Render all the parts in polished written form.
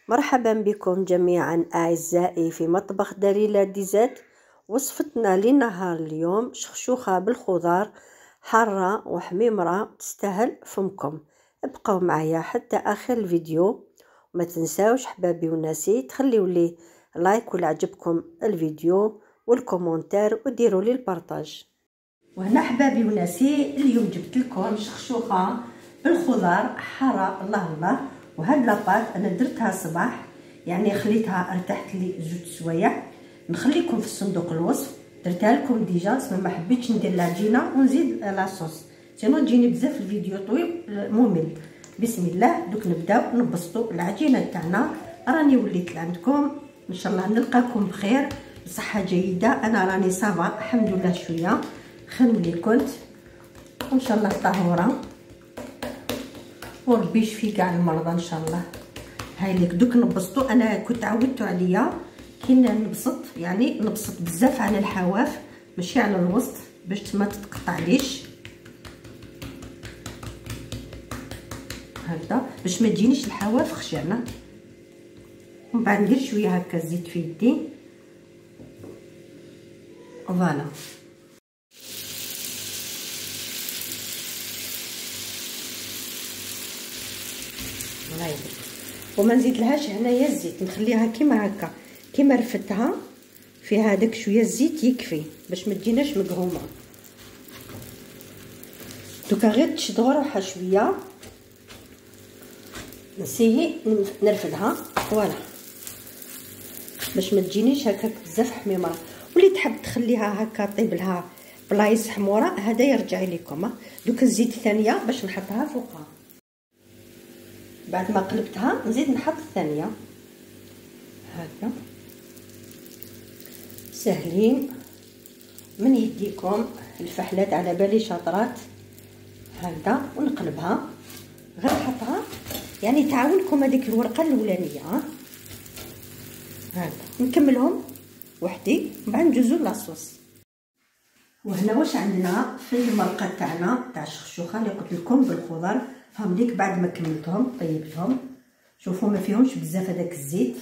مرحبا بكم جميعا أعزائي في مطبخ دليلة ديزات. وصفتنا لنهار اليوم شخشوخة بالخضار حارة وحميمرة تستاهل فمكم. ابقوا معايا حتى آخر الفيديو، وما تنساوش حبابي وناسي تخليوا لي لايك ولا عجبكم الفيديو والكومنتار وديروا لي البارطاج. وهنا حبابي وناسي اليوم جبت لكم شخشوخة بالخضار حارة الله الله. وهاد لاباط انا درتها الصباح، يعني خليتها ارتحت لي زوج سوايع. نخليكم في الصندوق الوصف، درتها لكم ديجا ما حبيتش ندير العجينه ونزيد لاصوص سينو تجيني بزاف الفيديو طويل ممل. بسم الله دوك نبداو نبسطوا العجينه تاعنا. راني وليت عندكم ان شاء الله نلقاكم بخير بصحه جيده. انا راني صافا الحمد لله شويه خير ملي كنت، وان شاء الله طهوره وربي يشفي كاع المرضى ان شاء الله. هاي لك دوك نبسطوا. انا كنت عودتو عليا كي نبسط، يعني نبسط بزاف على الحواف ماشي على الوسط باش ما تتقطعليش هكذا، باش ما تجينيش الحواف خشانه. ومن بعد ندير شويه هكا زيت في يدي فوالا. وما نزيد لهاش هنايا الزيت، نخليها كيما هكا كيما رفتها في هذاك شويه الزيت يكفي باش ما تجيناش مقهومه. دوكا غير تشد روحها شويه نسيي نرفدها فوالا باش ما تجينيش هكاك بزاف حميمره. واللي تحب تخليها هكا طيب لها بلايص حموره هذا يرجع لكم. دوك الزيت الثانيه باش نحطها فوقها. بعد ما قلبتها نزيد نحط الثانيه هكا سهلين من يديكم. الفحلات على بالي شاطرات هكذا. ونقلبها غير نحطها يعني تعاونكم هذيك الورقه الاولانيه هكذا. نكملهم وحدي من بعد ندوزو لاصوص. وهنا واش عندنا في المرقه تاعنا تاع الشخشوخه اللي قلت لكم بالخضر. هم ليك بعد ما كملتهم طيبتهم شوفوا ما فيهمش بزاف هذاك الزيت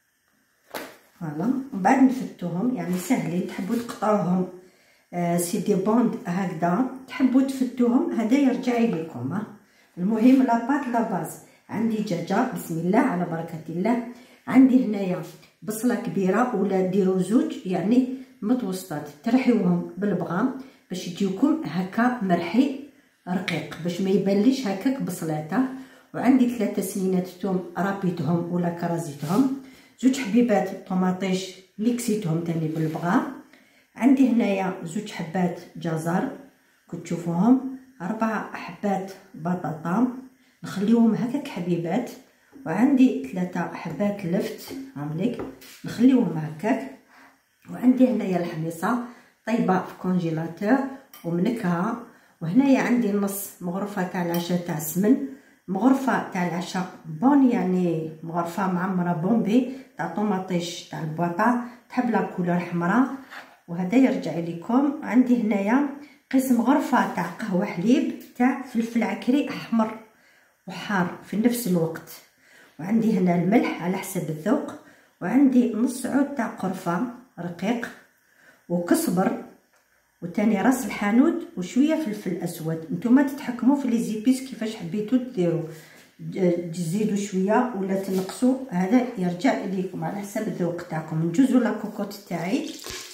فوالا. من بعد نفتوهم يعني سهلين. تحبوا تقطعوهم سي دي بوند هكذا، تحبوا تفتوهم هذا يرجع لكم. المهم لاباط لا باز. عندي دجاجه بسم الله على بركه الله. عندي هنايا بصله كبيره ولا ديروا زوج يعني متوسطات، ترحيوهم بالبغام باش يجيوكم هكا مرحي رقيق باش ما يبانليش هكاك بصلاته. وعندي 3 سنينات ثوم رابيتهم ولا كرازيتهم، زوج حبيبات طوماطيش اللي كسيتهم تاني بالبغا. عندي هنايا زوج حبات جزر كنت تشوفوهم، 4 حبات بطاطا نخليوهم هكاك حبيبات. وعندي 3 حبات لفت هامليك نخليوهم هكاك. وعندي هنايا الحميصه طيبه في كونجيلاتور ومنكهه. وهنايا عندي نص مغرفه تاع العشاء تاع السمن، مغرفه تاع العشاء بون يعني مغرفه معمره بومبي تاع طوماطيش تاع البواطا تحب لا كولور حمراء وهذا يرجع لكم. عندي هنايا قسم غرفه تاع قهوه حليب تاع فلفل عكري احمر وحار في نفس الوقت. وعندي هنا الملح على حسب الذوق. وعندي نص عود تاع قرفه رقيق وكزبر وتاني راس الحانوت وشويه فلفل اسود. نتوما تتحكموا في لي زيبيس كيفاش حبيتو ديروا، تزيدوا شويه ولا تنقصوا هذا يرجع ليكم على حسب الذوق تاعكم. نجوزوا لا كوكوط تاعي.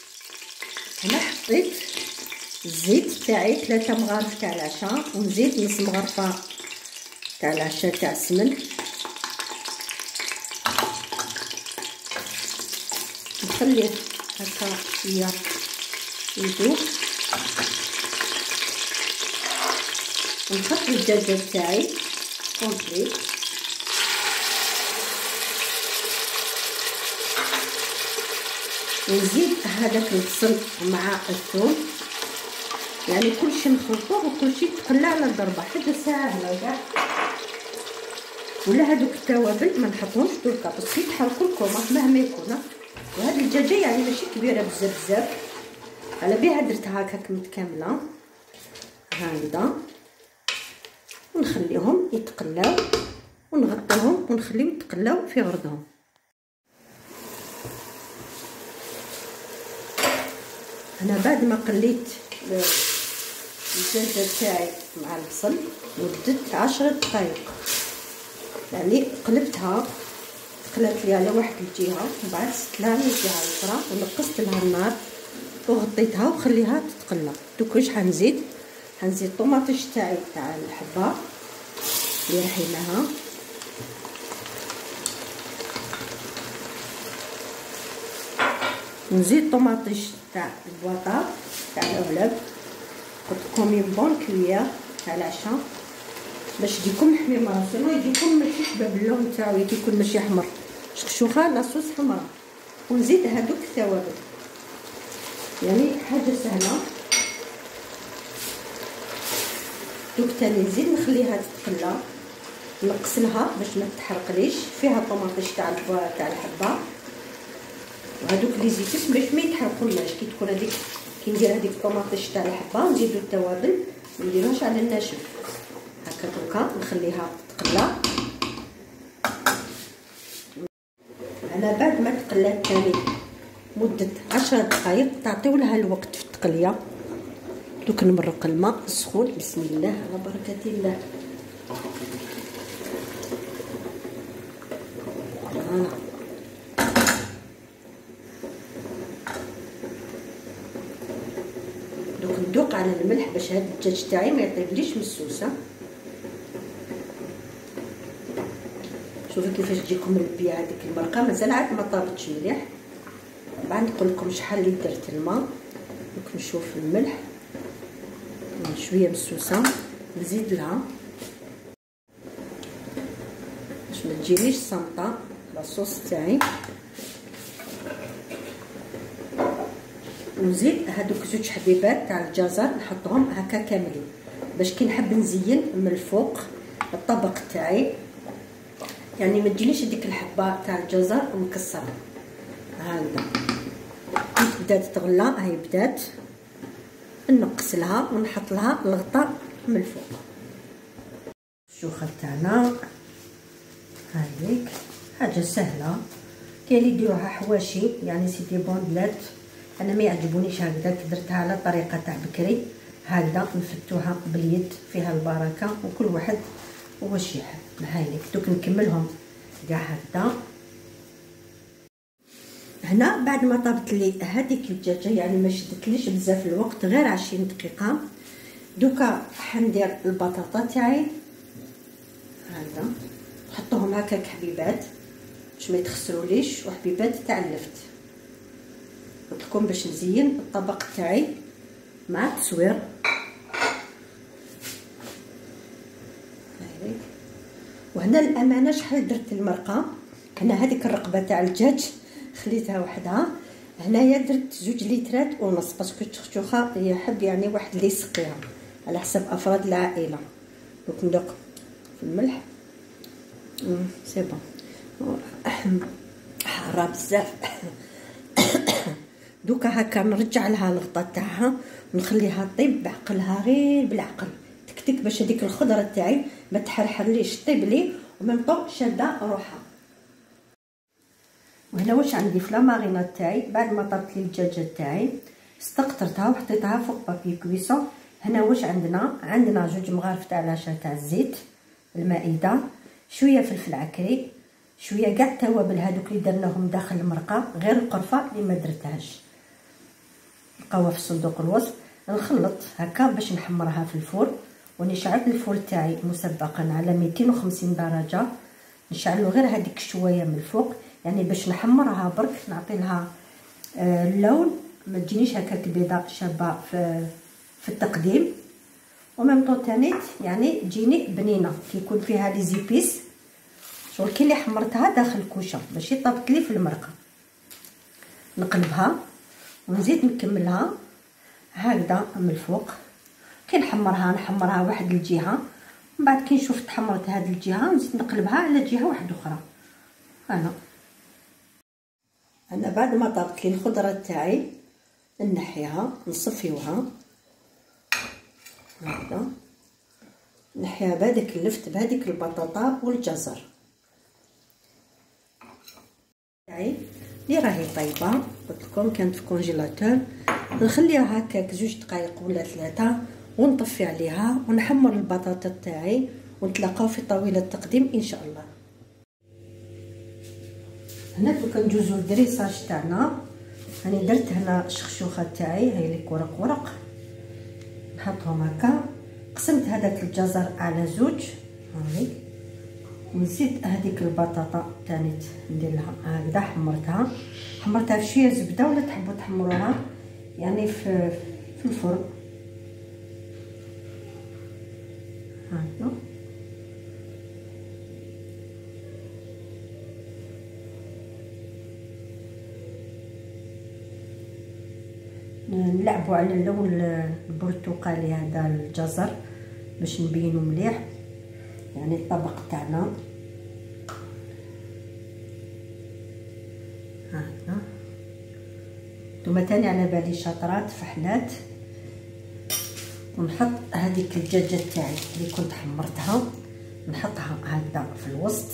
هنا حطيت الزيت تاعي 3 مغارف تاع العشاء ونزيد نص مغرفه تاع العشاء تاع السمن. نخليه هكا شويه يذوب ونحط الدجاج تاعي كومبليت. ونزيد هذاك البصل مع الثوم يعني كلشي نخلطوه وكلشي تقلى على الضربه حتى ساعه هنا كاع. ولا هذوك التوابل ما نحطهمش دركا بس يتحركوا لكم مهما يكون. وهذه الدجاجه يعني ماشي كبيره بزاف على بها درتها هكاك متكامله هكذا. ونخليهم يتقلاو ونغطيهم ونخليهم يتقلاو في غرضهم. انا بعد ما قليت الدجاجه تاعي مع البصل مدة 10 دقائق، يعني قلبتها تقلات لي على واحد الجهه، ومن بعد زدت لها من الجهه الاخرى ونقصت لها النار وغطيتها وخليها تتقلى. دوك واش حنزيد الطوماطيش تاعي تاع الحبه اللي رحيناها، نزيد طوماطيش تاع البواطه تاع العلب، قلت لكم بون كليير تاع العشاء باش يجيكم حميمه، سينو يجيكم ماشي شباب اللون تاعو يكون ماشي احمر، شخشوخه لاصوص حمراء. ونزيد هذوك التوابل، يعني حاجه سهله. دوك تاني نزيد نخليها تتقلى، نقص لها باش ما تحرقليش، فيها طوماطيش تاع الحبه، وهذوك اللي زيتت باش ما يتحرقولناش. كي تكون هذيك كي ندير هذيك الطوماطيش تاع الحبه نزيدو التوابل، ما نديروهاش على الناشف هكا. دوكا نخليها تقلى. انا بعد ما تقلات تاني مده 10 دقائق تعطيو لها الوقت في التقليه. دوك نمرق الماء السخون، بسم الله على بركه الله. دوك ندوق على الملح باش هاد الدجاج تاعي ما يطيبليش من السوسه. شوفوا كيفاش تجيكم ملبيه هذيك المرقه، مازال عاد ما طابتش مليح. بعد نقول لكم شحال اللي درت الماء. دوك نشوف الملح شويه من السوسه نزيد لها باش ما تجينيش صامطه لاصوص تاعي. ونزيد هذوك 2 حبيبات تاع الجزر نحطهم هكا كاملين باش كي نحب نزين من الفوق الطبق تاعي، يعني ما تجينيش هذيك الحبه تاع الجزر مكسره. هكذا كي بدات تغلى هاي بدات نقص لها ونحط لها الغطاء من الفوق. الشوخه تاعنا هذيك حاجه سهله، كاين اللي يديروها حواشي يعني سيدي بوندلات، انا ما يعجبونيش هكذا، درتها على طريقه تاع بكري هكذا نفتوها باليد فيها البركه، وكل واحد واش يحب. هايليك دوك نكملهم كاع هكذا. هنا بعد ما طابت لي هذيك الدجاجه يعني ما شدتليش بزاف الوقت، غير 20 دقيقه. دوكا حندير البطاطا تاعي هكذا نحطهم هكاك حبيبات باش ما يتخسروليش، وحبيبات تاع اللفت. قلت لكم باش نزين الطبق تاعي مع التصوير. هايليك. وهنا الامانه شحال درت المرقه، هنا هذيك الرقبه تاع الدجاج خليتها وحدها، هنايا درت 2 لترات ونص باسكو الشخشوخه يحب يعني واحد اللي يسقيها على حسب افراد العائله. دوك ندوق في الملح سي بون، حاره بزاف. دوكا هكا نرجع لها الغطاء تاعها ونخليها طيب بعقلها، غير بالعقل تكتك باش هذيك الخضره تاعي ما تحرحرليش، طيب لي ومن طوق شاده روحها. وهنا واش عندي في لاماريناد تاعي، بعد ما طابت لي الدجاجه تاعي استقطرتها وحطيتها فوق بابي كويسون. هنا واش عندنا 2 مغارف تاع العشاء تاع الزيت، المائده، شويه فلفل عكري، شويه كاع التوابل هذوك اللي درناهم داخل المرقه، غير القرفه اللي ما درتهاش لقاوها في صندوق الوصف. نخلط هكا باش نحمرها في الفرن، ونشعل الفرن تاعي مسبقا على 250 درجه، نشعلو غير هذيك شويه من الفوق يعني باش نحمرها برك، نعطي لها اللون ما تجينيش هكاك بيضاء شابه في التقديم، وميم طون تانيت يعني تجيني بنينه كي يكون فيها لي زيبيس. شغل كي اللي حمرتها داخل الكوشه ماشي طابت لي في المرقه. نقلبها ونزيد نكملها هكذا من الفوق. كي نحمرها واحد الجهه، من بعد كي نشوف تحمرت هذه الجهه نزيد نقلبها على جهه واحده اخرى. انا بعد ما طابت لي الخضره تاعي نحيها نصفيوها هكذا نحيها بهذاك اللفت بهذيك البطاطا والجزر تاعي اللي راهي طايبه. قلت لكم كانت في كونجيلاتور. نخليها هكاك 2 دقائق ولا 3 ونطفي عليها ونحمر البطاطا تاعي ونتلاقاو في طاوله التقديم ان شاء الله. هنا دوكا ندوزو للدريساج تاعنا. راني درت هنا الشخشوخه تاعي هاي ليك ورق ورق نحطهم هكا. قسمت هذاك الجزر على 2 هاي ونزيد هذيك البطاطا تاني ندير لها هكذا. حمرتها في شويه زبده ولا تحبوا تحمروها يعني في الفرن هكذا. نلعبوا على اللون البرتقالي هذا الجزر باش نبينو مليح يعني الطبق تاعنا هكذا. نتوما تاني على بالي شاطرات فحلات. ونحط هذيك الدجاجه تاعي اللي كنت حمرتها نحطها هكذا في الوسط.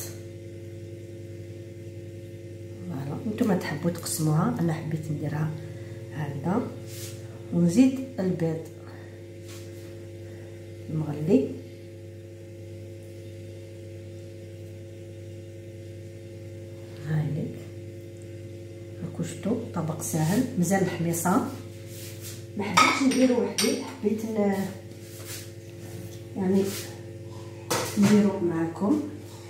فوالا نتوما تحبوا تقسموها انا حبيت نديرها هكذا. ونزيد البيض المغلي هايليك. راكو شفتوا طبق ساهل مزال الحميصه ما حبيتش نديرو وحدي حبيت يعني نديرو معكم.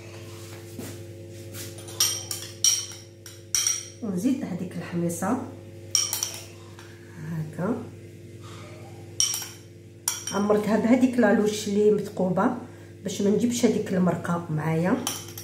ونزيد هذيك الحميصه هكا. عمرتها بهذيك لالوش اللي مثقوبه باش ما نجيبش هذيك المرقه معايا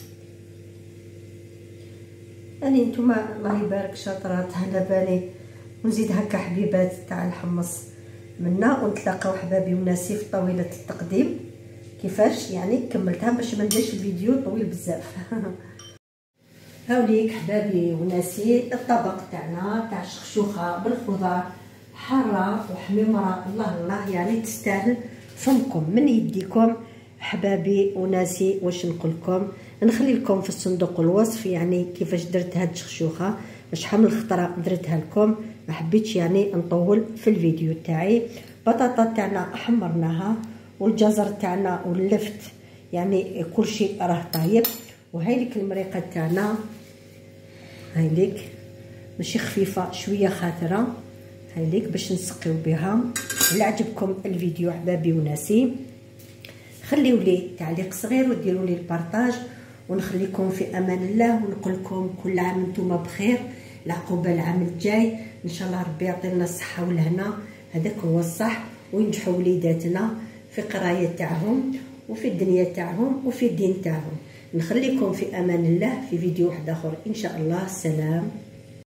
يعني. نتوما الله يبارك شاطرات على بالي. ونزيد هكا حبيبات تاع الحمص منا. ونتلاقاو حبابي وناسي في طاوله التقديم كيفاش يعني كملتها باش ما نديرش الفيديو طويل بزاف. هاوليك حبابي وناسي الطبق تاعنا تاع الشخشوخه بالخضار حاره وحميمره الله الله يعني تستاهل فمكم من يديكم حبابي وناسي. واش نقول لكم نخلي لكم في الصندوق الوصف يعني كيفاش درت هاد الشخشوخه شحال من خطره درتها لكم. ما حبيتش يعني نطول في الفيديو تاعي. بطاطا تاعنا حمرناها والجزر تاعنا واللفت يعني كل شيء راه طايب. وهاي لك المريقه تاعنا هاي لك ماشي خفيفه شويه خاطره هاي لك باش نسقيو بها. الا عجبكم الفيديو حبابي وناسي خليوا لي تعليق صغير وديروا لي البارطاج. ونخليكم في امان الله ونقول لكم كل عام نتوما بخير. العقوبه العام الجاي ان شاء الله ربي يعطينا الصحه والهنا. هذاك هو الصح. وينجحوا وليداتنا في قرايه تاعهم وفي الدنيا تاعهم وفي الدين تاعهم. نخليكم في امان الله في فيديو واحد اخر ان شاء الله. سلام.